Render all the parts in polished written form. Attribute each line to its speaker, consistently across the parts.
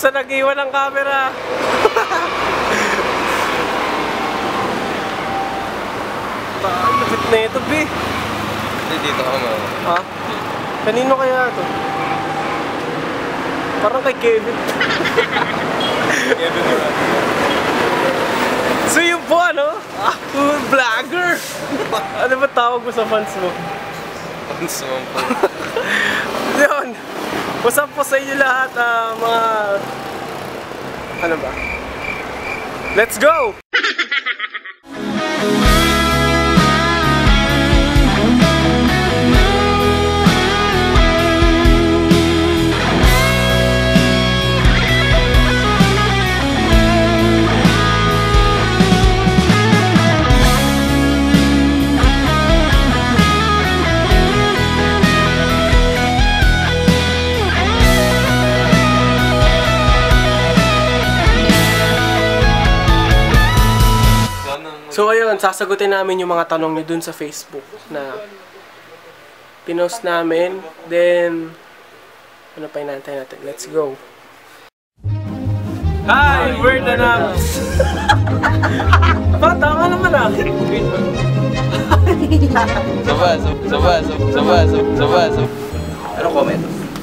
Speaker 1: sa nag-iwan ng camera. Lapit na ito, B.
Speaker 2: Hindi, dito ka mo.
Speaker 1: Ha? Kanino kaya ito? Parang kay Kevin.
Speaker 2: Kevin Durant.
Speaker 1: So yun po, ano? Vlogger! Ano ba tawag mo sa fans mo?
Speaker 2: Fans mo po.
Speaker 1: Yun. What's up po sa inyo lahat, mga... Ano ba? Let's go! So ayun, sasagutin namin yung mga tanong nyo dun sa Facebook na pinost namin. Then, ano pa inantay natin? Let's go! Hi! We're the Nubs! Tama naman ah!
Speaker 2: Saba. Ano comment?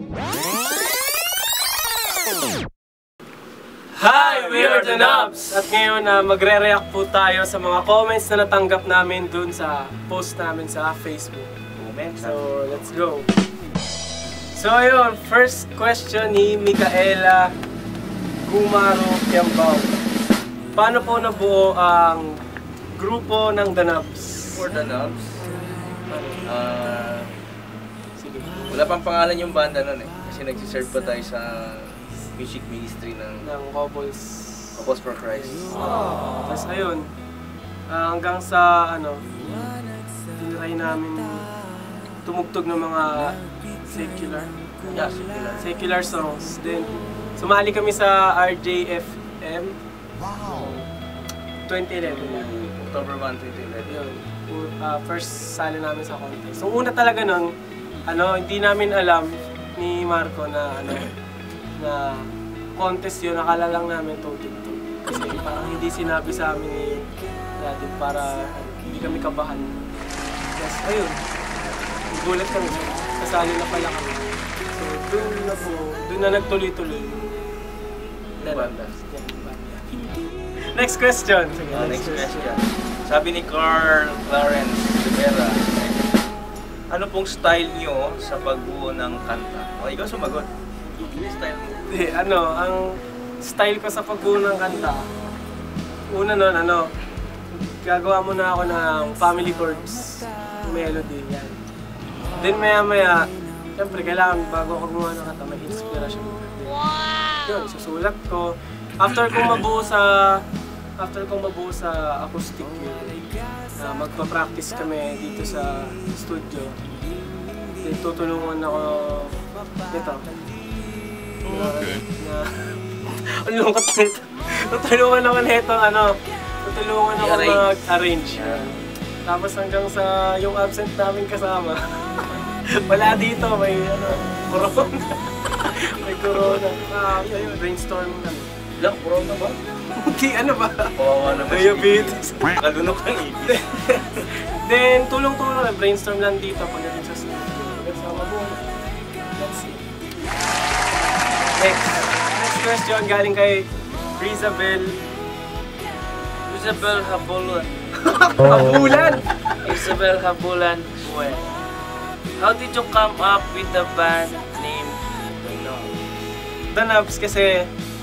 Speaker 1: Hi! We are the Nubs! At ngayon, magre-react po tayo sa mga comments na natanggap namin dun sa post namin sa Facebook. So, let's go! So, ayun, first question ni Micaela Gumaro Kiambao. Paano po nabuo ang grupo ng The Nubs?
Speaker 2: For the Nubs?
Speaker 1: Sige.
Speaker 2: Wala pang pangalan yung banda nun eh. Kasi nagsiserve pa tayo sa music ministry ng
Speaker 1: Couples
Speaker 2: for Christ.
Speaker 1: Tapos ayun, hanggang sa ano, tinry namin tumugtog ng mga secular songs. Then, sumali kami sa RJFM 2011.
Speaker 2: October 1, 2011.
Speaker 1: Yun, first sali namin sa contest. So una talaga nun, hindi namin alam ni Marco na na contest yun, nakala lang namin tugtog. Kasi parang hindi sinabi sa amin ni Daddy para hindi kami kabahan. Yes, ayun. Nagulat kami. Kasali na pala kami. So doon na nagtuloy-tuloy. Next question. Sige,
Speaker 2: next question. Sabi ni Carl Clarence Rivera, ano pong style nyo sa pagbuo ng kanta? O, ikaw sumagot. Style mo?
Speaker 1: Ang style ko sa pagbuo ng kanta, una nun, gagawa muna ako ng family chords, melody, yan. Then maya-maya, siyempre kailangan bago ako gumawa ng kanta, may inspiration. Wow! Yun, susulat ko. After kong mabuo sa acoustic yun, magpa-practice kami dito sa studio. Then tutulungan ako nito. Ang lungkot nito. Tutulungan ako mag-arrange. Tapos hanggang sa yung absent namin kasama. Wala dito, may corona. May corona. Ayun, brainstorm kami.
Speaker 2: Ilang corona ba?
Speaker 1: Hindi, ba?
Speaker 2: Kawawa naman.
Speaker 1: Diabetes.
Speaker 2: Kalunok ng ibig.
Speaker 1: Then, tulong-tulong na brainstorm lang dito pagdating sa studio. So, mabuo. Let's see. Next question galing kay Rizabel
Speaker 3: Habulan.
Speaker 1: Habulan!
Speaker 3: Isabel Habulan. Well, how did you come up with the band name
Speaker 1: The Nubs? Kasi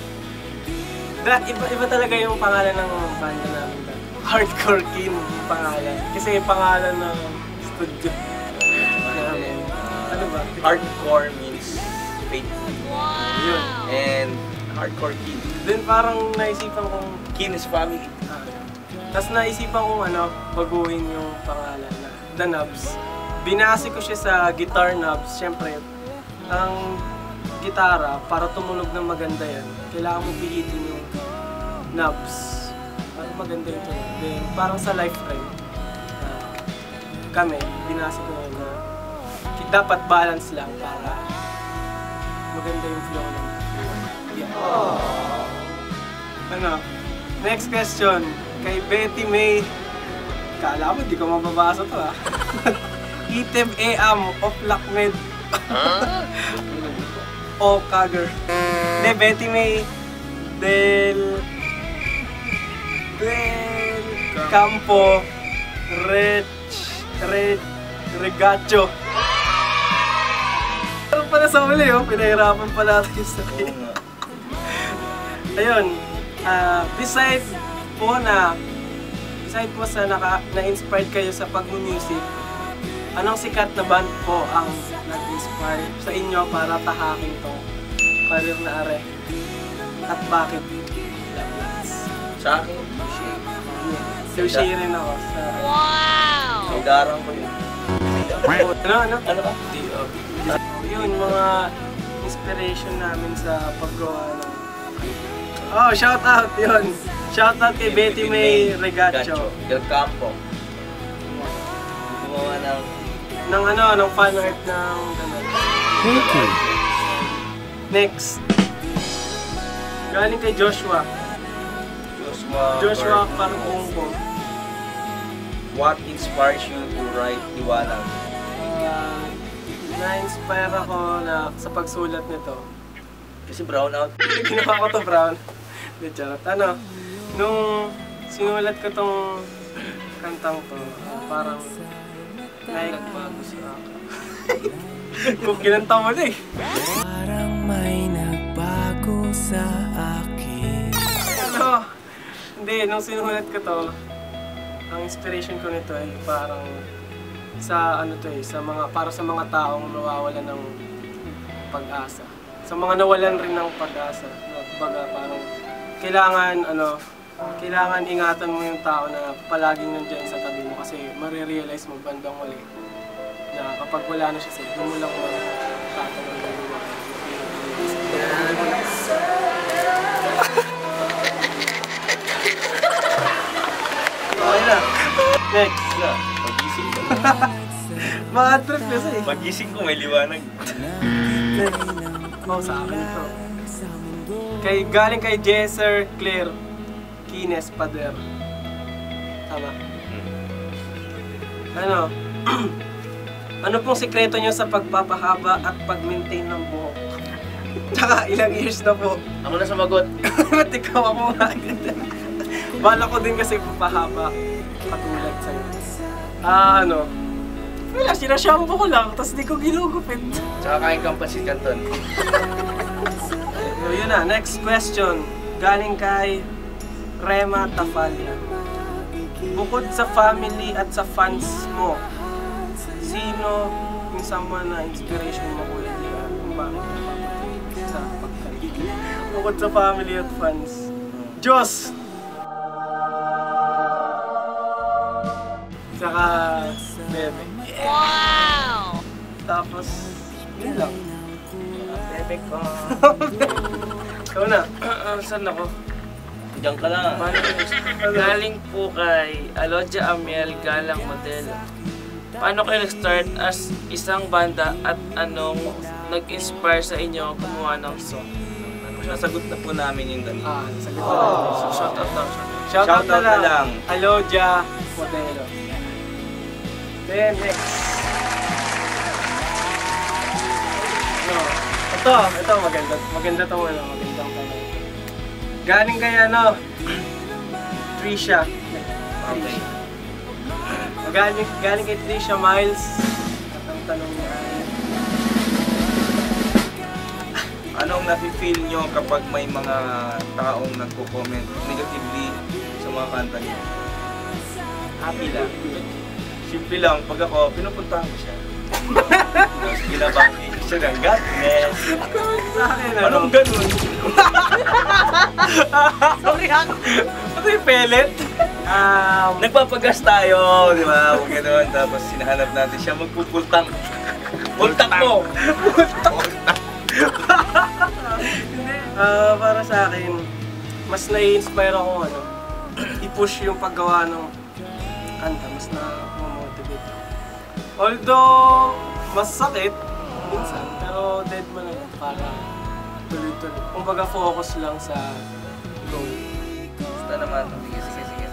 Speaker 1: iba talaga yung pangalan ng banda namin. Hardcore King yung pangalan. Kasi yung pangalan ng studio namin. Ano ba?
Speaker 2: Hardcore means faithful.
Speaker 1: Yun.
Speaker 2: And hardcore kid.
Speaker 1: Then parang naisipan kong
Speaker 2: Kin is family.
Speaker 1: Tapos naisipan kong baguhin yung pangalan na The Nubs. Binase ko siya sa guitar nubs. Siyempre, ang gitara, para tumunog ng maganda yan, kailangan mo pihitin yung nubs. Para maganda yung tunog. Then, parang sa life frame, kami, binase ko yun na dapat balance lang para maganda yung flow ng Ano? Next question. Kay Betty May. Kala mo, di ko mababasa to ah. Iteb Eam of Lakmed. O Kager. De Betty May del Campo Regacho. Ano pala sa uli oh, pinahirapan pa natin sa ayun, beside po sa na-inspired kayo sa pag-music, anong sikat na band po ang nag-inspire sa inyo para tahakin tong career na are? At bakit?
Speaker 2: Sa akin,
Speaker 1: Sushi rin ako sa...
Speaker 2: may darang ko yun.
Speaker 1: Ano?
Speaker 2: Ano ka?
Speaker 1: Yun, mga inspiration namin sa paggawa ng... Oh, shout out yun! Shout out kay Betty May Regacho.
Speaker 2: Del Campo. Gumawa
Speaker 1: ng fan art ng ganun.
Speaker 4: Thank you.
Speaker 1: Next. Galing kay Joshua Parungko.
Speaker 2: What inspires you to write Liwanag?
Speaker 1: Na-inspire ako na sa pagsulat nito.
Speaker 2: Kasi brown out.
Speaker 1: Ginawa ko to brown. Di charot. Ano, nung sinulat ko tong kantang to, parang nagbago sa akin. Kung kinanta mo na eh.
Speaker 4: Parang may nagbago sa akin.
Speaker 1: Ano? Hindi, nung sinulat ko to, ang inspiration ko nito ay parang sa ano to eh, para sa mga taong nawawalan ng pag-asa. Sa mga nawalan rin ng pag-asa. Kumbaga parang kailangan ingatan mo yung tao na palaging nandiyan sa tabi mo kasi marirealize mo bandang muli na kapag wala na siya sa'yo, doon mo lang tatanong ng buwan. Okay na. Next.
Speaker 2: Pagising ko.
Speaker 1: Mga trip kasi.
Speaker 2: Pagising ko may liwanag.
Speaker 1: Next. Oh, sa akin ito. Galing kay Jesser Claire Kines Pader. Tama. Ano? Ano pong sikreto nyo sa pagpapahaba at pag-maintain ng buhok? Tsaka ilang years na po?
Speaker 3: Ako na sumagot.
Speaker 1: Ba't ikaw ako nga? Bala ko din kasi papahaba katulad sa'yo. Ano? Wala, sinashampoo ko lang, tapos di ko ginugupit.
Speaker 3: Tsaka kain kang pansit canton.
Speaker 1: So yun na, next question. Galing kay Rema Tafalia. Bukod sa family at sa fans mo, sino yung someone na inspiration mo ko hindi kung bakit napapatuloy sa pagkanta? Bukod sa family at fans. Diyos! Saka bebe.
Speaker 5: Wow!
Speaker 1: Tapos, yun lang.
Speaker 3: Bebe ko.
Speaker 1: Ikaw na.
Speaker 3: Saan ako?
Speaker 2: Diyan ka lang.
Speaker 3: Galing po kay Alodia Amiel Galang Modelo. Paano kayo nag-start as isang banda at anong nag-inspire sa inyo gumawa ng song?
Speaker 2: Nasagot na po namin yung kanina.
Speaker 1: Sagot na lang.
Speaker 3: So, shout out lang.
Speaker 1: Shout out na lang.
Speaker 2: lang.
Speaker 1: Alodia Modelo. Then next. No. Ito maganda. Maganda tong magandang tanong. Galing kay Trisha.
Speaker 2: Okay.
Speaker 1: Galing kay Trisha Miles. Ang tanong niya ay
Speaker 2: Anong nafe-feel nyo kapag may mga taong nagko-comment negatively sa mga kanta nyo? Happy lang. Simple lang, pag ako, pinupuntahan ko siya. Tapos binabangin ko siya ng God bless.
Speaker 1: sa akin
Speaker 2: Anong ganun?
Speaker 1: Sorry ha. Ano yung pellet?
Speaker 2: Nagpapagas tayo, di ba? Huwag ganun. Tapos sinahanap natin siya magpupultang. Pultang mo!
Speaker 1: Para sa akin, mas nai-inspire ako i-push yung paggawa ng kanta, mas na-motivate ako. Although, mas sakit minsan, pero dead man lang para tuloy-tuloy. Kumbaga focus lang sa goal.
Speaker 2: Basta naman. Sige.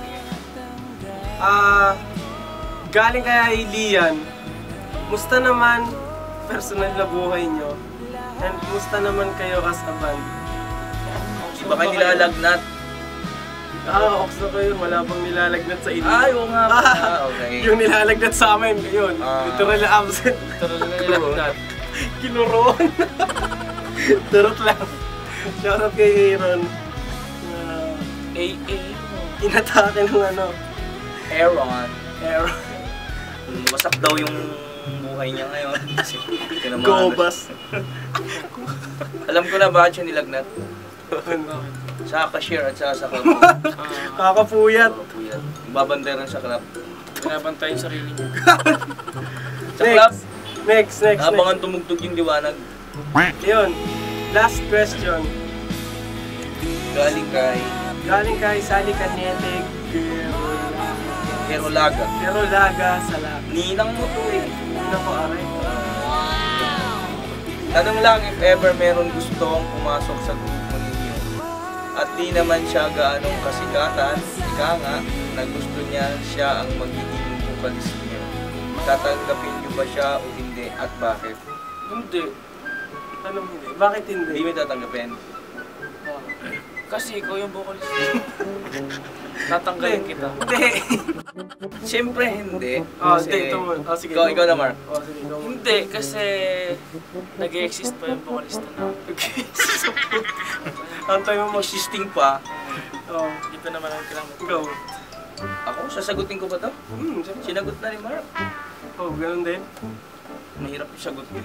Speaker 1: Galing kay Lian, musta naman personal na buhay nyo? And musta naman kayo as a band?
Speaker 2: Baka nilalagnat.
Speaker 1: Ox na kayo, wala bang nilalagnat sa inyo?
Speaker 2: Ay, oo nga pala. Okay.
Speaker 1: Yung nilalagnat sa amin, yun. Literal absent.
Speaker 3: Tuloy na nilagnat.
Speaker 1: Kinuroon. Turot lang. Shoutout kay Aaron. Inatake ng
Speaker 2: Aaron.
Speaker 1: Aaron.
Speaker 2: Wasak daw yung buhay niya ngayon. Tinamahan.
Speaker 1: Gobas.
Speaker 2: Alam ko na bakit siya nilagnat. Sa cashier at sa club.
Speaker 1: Kakapuyat.
Speaker 2: Babandaran sa club.
Speaker 3: Pinabantay yung sarili niya.
Speaker 2: Sa club,
Speaker 1: Next.
Speaker 2: abangan tumugtog yung liwanag.
Speaker 1: Yun. Last question.
Speaker 2: Galing
Speaker 1: Kay Sally Canete
Speaker 2: Herolaga.
Speaker 1: Laga sa Laga.
Speaker 2: Ninang mo to eh.
Speaker 1: Ano po, aray?
Speaker 2: Tanong lang if ever meron gustong pumasok sa grupo ninyo. At di naman siya gaanong kasikatan, ika nga, na gusto niya siya ang magiging vocalist niyo. Tatanggapin niyo ba siya o hindi at bakit?
Speaker 3: Hindi.
Speaker 1: Anong hindi? Bakit hindi?
Speaker 2: Hindi mo tatanggapin.
Speaker 3: Kasi ikaw yung vocalist. Tatanggalin kita.
Speaker 1: Hindi.
Speaker 2: Siyempre hindi.
Speaker 1: Hindi. Sige.
Speaker 2: Ikaw na, Mark.
Speaker 1: Sige, ikaw.
Speaker 3: Hindi, kasi nag-exist pa yung vocalista na.
Speaker 1: Antay mo
Speaker 2: Existing pa.
Speaker 3: Hindi pa naman ang kailangan.
Speaker 1: Go.
Speaker 2: Ako, sasagutin ko ba to?
Speaker 1: Siyempre.
Speaker 2: Sinagot na ni Mark.
Speaker 1: Ganun din.
Speaker 2: Mahirap yung sagot ko eh.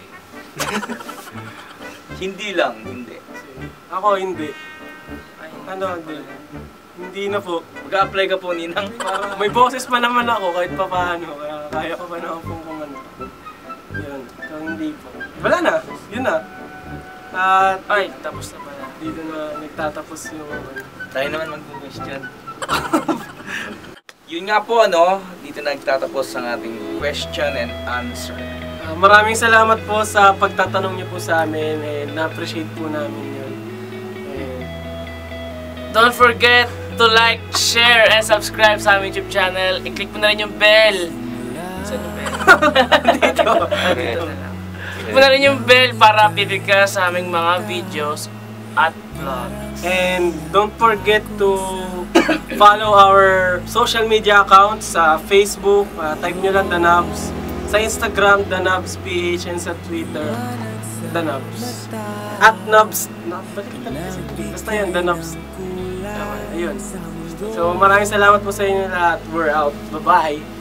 Speaker 2: Hindi lang, hindi.
Speaker 1: Ako, hindi.
Speaker 3: Ay,
Speaker 1: Hindi. Hindi na po.
Speaker 2: Mag-a-apply ka po, Ninang.
Speaker 1: May boses pa naman ako kahit pa paano. Kaya ko pa naman kung ano. Yun. So, hindi po. Wala na. Yun na. At
Speaker 3: ay, tapos na pala.
Speaker 1: dito na nagtatapos yung
Speaker 2: Tayo naman mag-question. Yun nga po, dito nagtatapos ang ating question and answer.
Speaker 1: Maraming salamat po sa pagtatanong niyo po sa amin and na-appreciate po namin yun.
Speaker 3: Don't forget to like, share, and subscribe sa aming YouTube channel. I-click mo na rin yung bell. Saan yung bell?
Speaker 1: Dito.
Speaker 3: Dito na lang. Click mo na rin yung bell para updated ka sa aming mga videos at vlogs.
Speaker 1: And don't forget to follow our social media accounts sa Facebook, type nyo lang The Nubs. Sa Instagram, The Nubs PH, and sa Twitter, The Nubs. At Nubs, basta yan, The Nubs. Ayun. So maraming salamat po sa inyo lahat. We're out. Bye-bye.